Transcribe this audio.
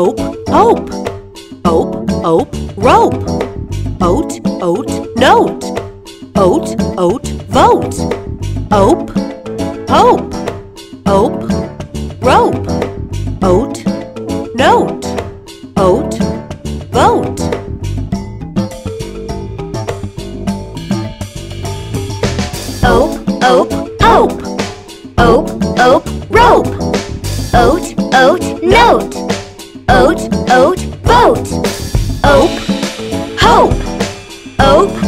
ope, ope. Ope, ope, rope. Oat, oat, note. Oat, oat, vote. Ope, hope. Ope, rope. Oat, note. Oat, vote. Ope, ope, ope. Ope, ope, rope. Oat, oat, note. Oat, oat, boat. Ope, hope. Ope,